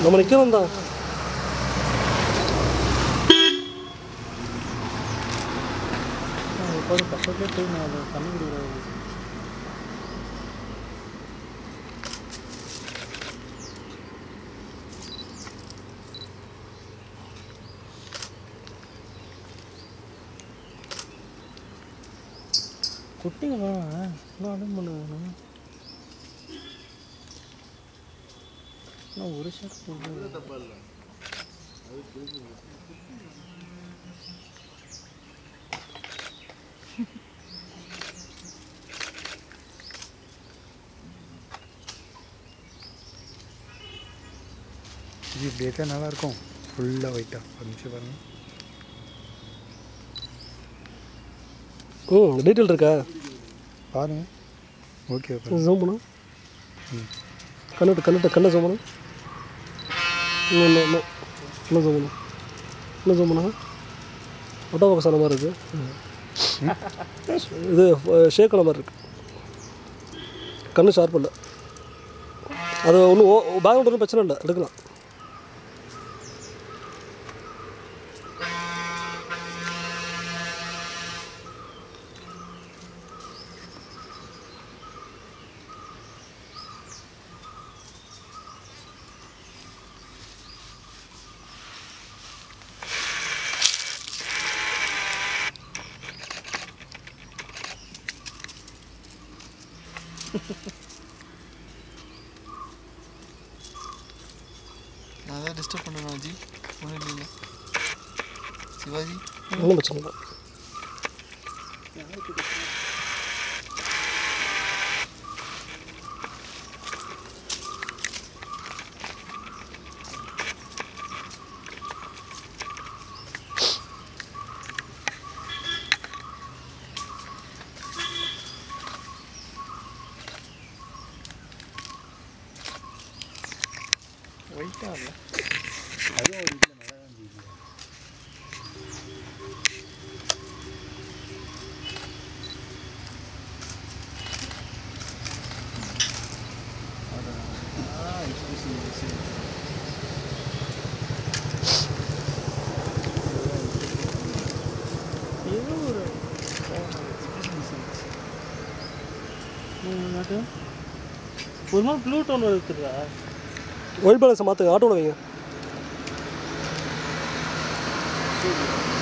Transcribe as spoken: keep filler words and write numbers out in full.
நம்ம நிற்கணும் தான். எப்போதும் பக்கத்துலேயே போய் நான் அதை தண்ணி குடிக்கிறது. குட்டிங்க வேணாம் இன்னும் அட்டன் பண்ணுவேன். நான் ஒரு ஷர்ட் போடுறேன். தப்பா இல்லை அது இது இப்படி எடுத்தால் நல்லாயிருக்கும். ஃபுல்லாக ஒயிட்டாக ஒரு நிமிஷம் பாருங்கள். ம் டீட்டெயில் இருக்கா பாருங்கள். ஓகே ஜூம் பண்ணு. ம் கண்ணுட்டு கண்ணுட்டு கண்ணை ஜூம் பண்ணு. இன்னும் இன்னும் இன்னும் இன்னும் ஜூம் பண்ணு. இன்னும் ஜூம் பண்ணா ஒட்டா பக்கம் சொன்ன மாதிரி இருக்குது. இது ஷேக்கான மாதிரி இருக்குது. கண்ணு ஷார்ப் இல்லை. அது ஒன்றும் ஓ பேக்ரவுண்ட் ஒன்றும் பிரச்சனை இல்லை, எடுக்கலாம். நான் தான் டிஸ்டர்ப் பண்ணுவேன் ஜி. ஒன்றும் இல்லைங்க சிவாஜி. ஒன்றும் பிரச்சனை இல்லை. ஒயிட்டாக இல்லை அதுவும் ஒரு வீட்டில் நல்லா தான் இருந்துச்சு. ஏதோ ஒரு ஒரு மாதிரி ப்ளூ டோன் இருக்குதா? ஒயிட் பேலன்ஸை மாற்றுங்க, ஆட்டோவில் வைங்க. சரி